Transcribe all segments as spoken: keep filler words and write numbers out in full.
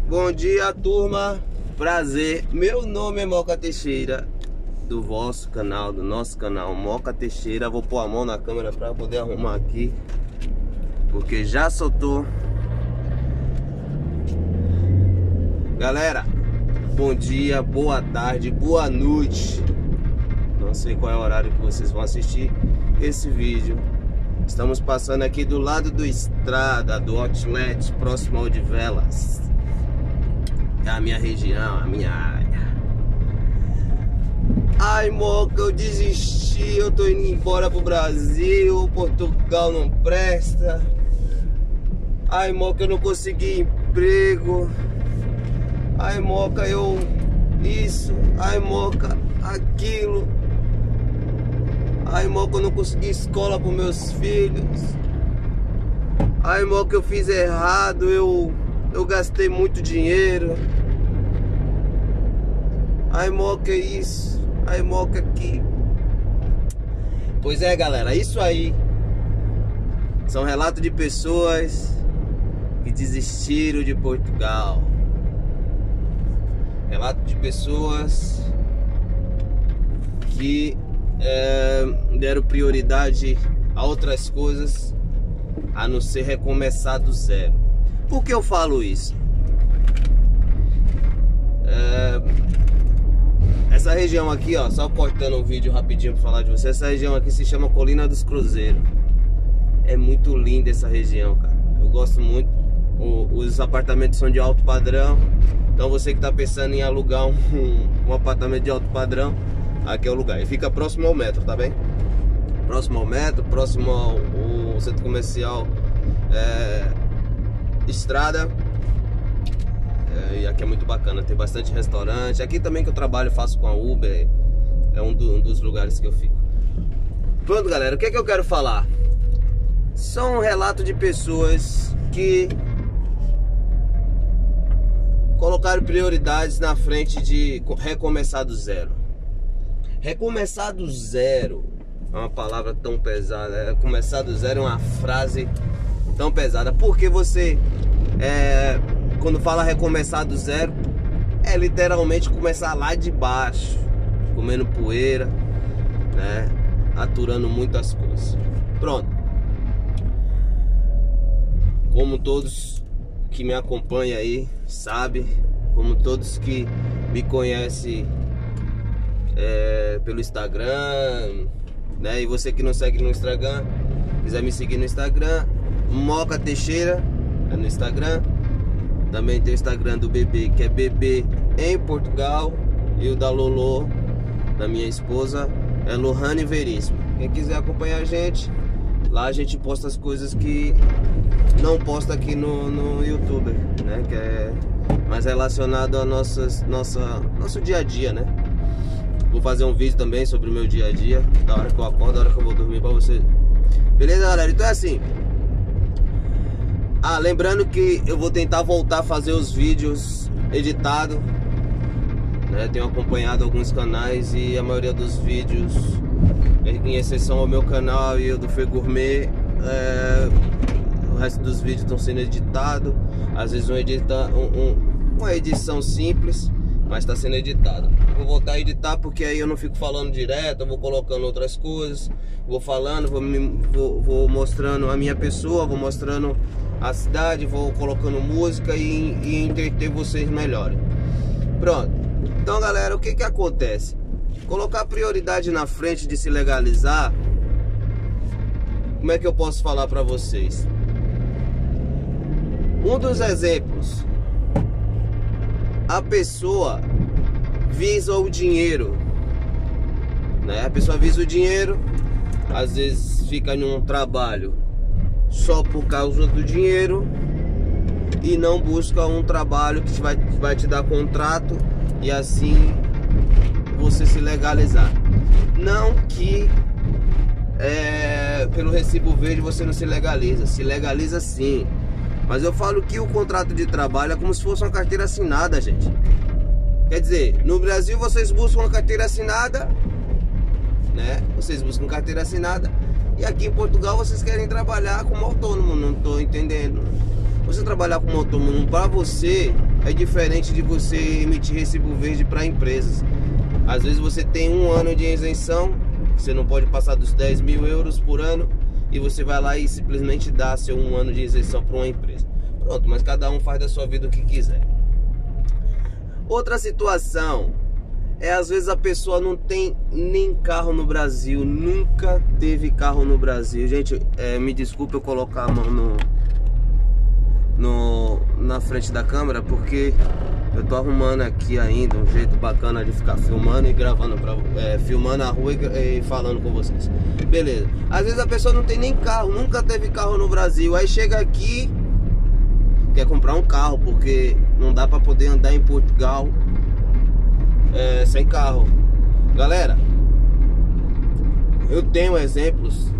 Bom dia, turma. Prazer. Meu nome é Moca Teixeira, do vosso canal, do nosso canal Moca Teixeira. Vou pôr a mão na câmera para poder arrumar aqui, porque já soltou. Galera, bom dia, boa tarde, boa noite. Não sei qual é o horário que vocês vão assistir esse vídeo. Estamos passando aqui do lado do Estrada, do Outlet, próximo ao de Velas. É a minha região, a minha área. Ai, Moca, eu desisti, eu tô indo embora pro Brasil, Portugal não presta. Ai, Moca, eu não consegui emprego. Ai, Moca, eu... isso. Ai, Moca, aquilo. Ai, Moca, eu não consegui escola pros meus filhos. Ai, Moca, eu fiz errado, eu... eu gastei muito dinheiro. Ai, Moca, isso. Ai, Moca, aqui. Pois é, galera, isso aí são relatos de pessoas que desistiram de Portugal. Relato de pessoas que é, deram prioridade a outras coisas a não ser recomeçar do zero. Por que eu falo isso? É, essa região aqui, ó, só cortando um vídeo rapidinho para falar de você. Essa região aqui se chama Colina dos Cruzeiros. É muito linda essa região, cara. Eu gosto muito. O, os apartamentos são de alto padrão. Então você que tá pensando em alugar um, um apartamento de alto padrão, aqui é o lugar. E fica próximo ao metro, tá bem? Próximo ao metro, próximo ao, ao centro comercial é, Estrada. É, e aqui é muito bacana, tem bastante restaurante. Aqui também que eu trabalho, faço com a Uber. É um, do, um dos lugares que eu fico. Pronto, galera, o que é que eu quero falar? São um relato de pessoas que colocaram prioridades na frente de recomeçar do zero. Recomeçar do zero é uma palavra tão pesada. É, começar do zero é uma frase tão pesada. Porque você, é, quando fala recomeçar do zero, é literalmente começar lá de baixo, comendo poeira, né? Aturando muitas coisas. Pronto. Como todos que me acompanham aí sabe, como todos que me conhecem é, pelo Instagram, né? E você que não segue no Instagram, quiser me seguir no Instagram, Moca Teixeira é no Instagram. Também tem o Instagram do bebê, que é bebê em Portugal, e o da Lolo, da minha esposa, é Lohane Veríssimo. Quem quiser acompanhar a gente, lá a gente posta as coisas que não posta aqui no, no YouTube, né? Que é mais relacionado ao nossas, nossa, nosso dia a dia, né? Vou fazer um vídeo também sobre o meu dia a dia, da hora que eu acordo, da hora que eu vou dormir, pra você. Beleza, galera? Então é assim. Ah, lembrando que eu vou tentar voltar a fazer os vídeos editados, né? Tenho acompanhado alguns canais e a maioria dos vídeos, em exceção ao meu canal e o do Fê Gourmet, é... o resto dos vídeos estão sendo editados. Às vezes um edita, um, um, uma edição simples, mas está sendo editado. Vou voltar a editar porque aí eu não fico falando direto. Eu vou colocando outras coisas, vou falando, vou, me, vou, vou mostrando a minha pessoa, vou mostrando a cidade, vou colocando música e, e entreter vocês melhor. Pronto. Então, galera, o que que acontece? Colocar prioridade na frente de se legalizar. Como é que eu posso falar para vocês? Um dos exemplos, a pessoa visa o dinheiro, né? A pessoa visa o dinheiro, às vezes fica em um trabalho só por causa do dinheiro e não busca um trabalho que vai, vai te dar contrato e assim você se legalizar. Não que é, pelo recibo verde você não se legaliza, se legaliza sim. Mas eu falo que o contrato de trabalho é como se fosse uma carteira assinada, gente. Quer dizer, no Brasil vocês buscam uma carteira assinada, né? Vocês buscam carteira assinada. E aqui em Portugal vocês querem trabalhar como autônomo. Não estou entendendo. Você trabalhar como autônomo para você é diferente de você emitir recibo verde para empresas. Às vezes você tem um ano de isenção, você não pode passar dos dez mil euros por ano, e você vai lá e simplesmente dá seu um ano de isenção para uma empresa. Pronto, mas cada um faz da sua vida o que quiser. Outra situação é, às vezes a pessoa não tem nem carro no Brasil, nunca teve carro no Brasil. Gente, é, me desculpe eu colocar a mão no, no, na frente da câmera, porque eu tô arrumando aqui ainda um jeito bacana de ficar filmando e gravando, pra, é, filmando a rua e, e falando com vocês. Beleza. Às vezes a pessoa não tem nem carro, nunca teve carro no Brasil. Aí chega aqui, quer comprar um carro, porque não dá pra poder andar em Portugal é, sem carro. Galera, eu tenho exemplos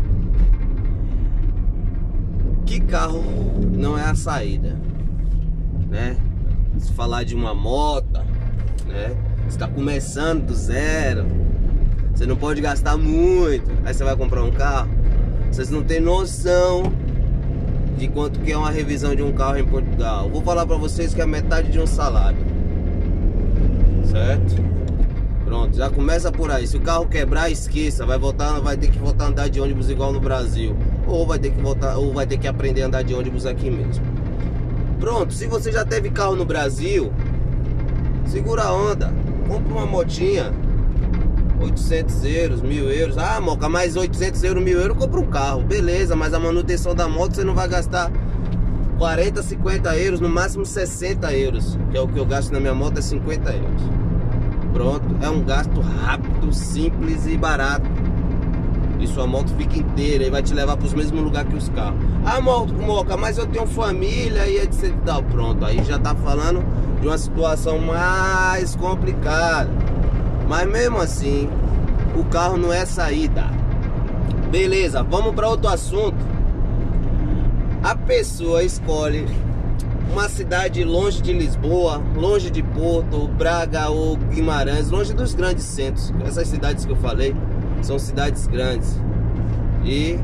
que carro não é a saída, né? Se falar de uma moto, né? Você tá começando do zero, você não pode gastar muito, aí você vai comprar um carro. Vocês não têm noção de quanto que é uma revisão de um carro em Portugal. Vou falar pra vocês que é metade de um salário, certo? Pronto, já começa por aí. Se o carro quebrar, esqueça, vai voltar, vai ter que voltar a andar de ônibus igual no Brasil, ou vai ter que voltar, ou vai ter que aprender a andar de ônibus aqui mesmo. Pronto, se você já teve carro no Brasil, segura a onda, compra uma motinha, oitocentos euros, mil euros. Ah, Moca, mais oitocentos euros, mil euros, compra um carro, beleza, mas a manutenção da moto você não vai gastar quarenta, cinquenta euros, no máximo sessenta euros, que é o que eu gasto na minha moto, é cinquenta euros. Pronto, é um gasto rápido, simples e barato, e sua moto fica inteira e vai te levar para os mesmos lugares que os carros. Ah, Moca, mas eu tenho família e etc. Pronto, aí já tá falando de uma situação mais complicada. Mas mesmo assim, o carro não é saída. Beleza, vamos para outro assunto. A pessoa escolhe uma cidade longe de Lisboa, longe de Porto, Braga ou Guimarães, longe dos grandes centros. Essas cidades que eu falei são cidades grandes. E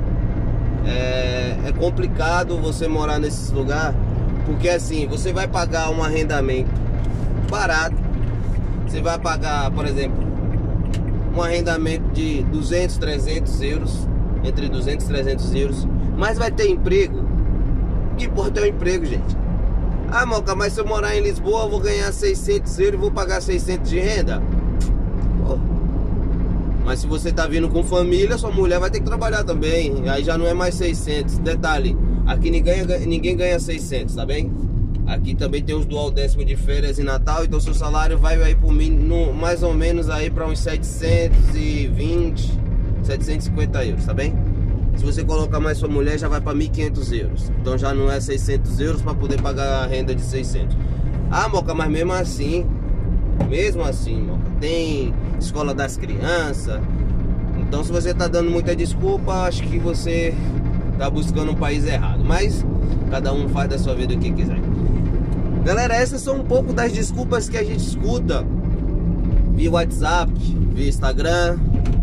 é, é complicado você morar nesses lugares, porque assim, você vai pagar um arrendamento barato. Você vai pagar, por exemplo, um arrendamento de duzentos, trezentos euros, entre duzentos e trezentos euros, mas vai ter emprego. O que importa é o emprego, gente. Ah, Moca, mas se eu morar em Lisboa eu vou ganhar seiscentos euros e vou pagar seiscentos de renda? Pô. Mas se você tá vindo com família, sua mulher vai ter que trabalhar também, aí já não é mais seiscentos. Detalhe, aqui ninguém, ninguém ganha seiscentos, tá bem? Aqui também tem os dual décimo de férias e Natal, então seu salário vai aí por mínimo, mais ou menos aí para uns setecentos e vinte, setecentos e cinquenta euros, tá bem? Se você colocar mais sua mulher, já vai para mil e quinhentos euros. Então já não é seiscentos euros para poder pagar a renda de seiscentos. Ah, Moca, mas mesmo assim, mesmo assim, Moca, tem escola das crianças. Então se você tá dando muita desculpa, acho que você tá buscando um país errado. Mas cada um faz da sua vida o que quiser. Galera, essas são um pouco das desculpas que a gente escuta via WhatsApp, via Instagram.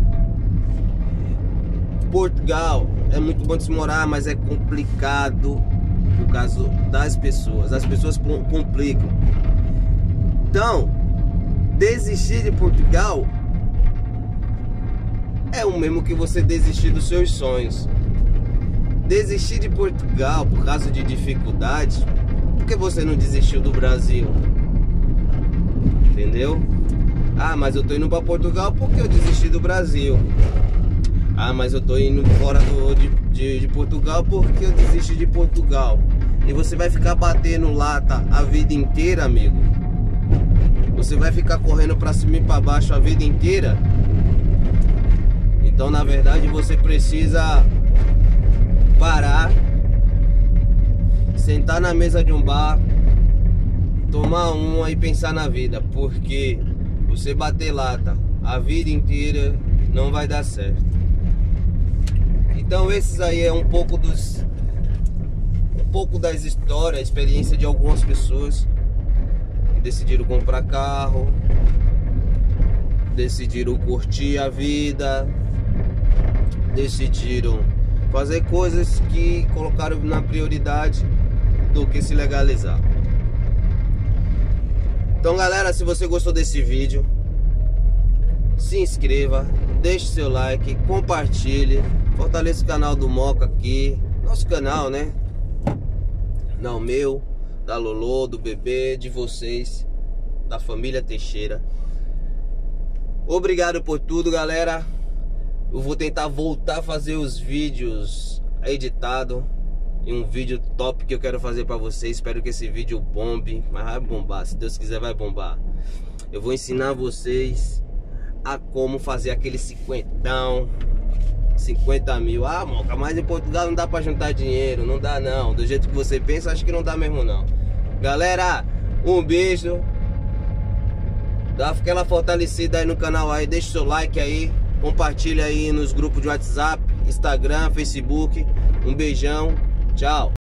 Portugal é muito bom de se morar, mas é complicado por causa das pessoas. As pessoas complicam. Então, desistir de Portugal é o mesmo que você desistir dos seus sonhos. Desistir de Portugal por causa de dificuldade, por que você não desistiu do Brasil? Entendeu? Ah, mas eu tô indo para Portugal porque eu desisti do Brasil. Ah, mas eu tô indo fora do, de, de, de Portugal porque eu desisti de Portugal. E você vai ficar batendo lata a vida inteira, amigo? Você vai ficar correndo pra cima e pra baixo a vida inteira? Então, na verdade, você precisa parar, sentar na mesa de um bar, tomar uma e pensar na vida. Porque você bater lata a vida inteira não vai dar certo. Então esses aí é um pouco dos um pouco das histórias, experiência de algumas pessoas que decidiram comprar carro, decidiram curtir a vida, decidiram fazer coisas que colocaram na prioridade do que se legalizar. Então galera, se você gostou desse vídeo, se inscreva, deixe seu like, compartilhe, fortaleça o canal do Moca aqui, nosso canal, né? Não, meu, da Lolo, do bebê, de vocês, da família Teixeira. Obrigado por tudo, galera. Eu vou tentar voltar a fazer os vídeos editado e um vídeo top que eu quero fazer pra vocês. Espero que esse vídeo bombe, mas vai bombar, se Deus quiser vai bombar. Eu vou ensinar vocês a como fazer aquele cinquentão, cinquenta mil. Ah, Moca, mas em Portugal não dá pra juntar dinheiro. Não dá não, do jeito que você pensa, acho que não dá mesmo não. Galera, um beijo. Dá aquela fortalecida aí no canal aí, deixa o seu like aí, compartilha aí nos grupos de WhatsApp, Instagram, Facebook. Um beijão, tchau.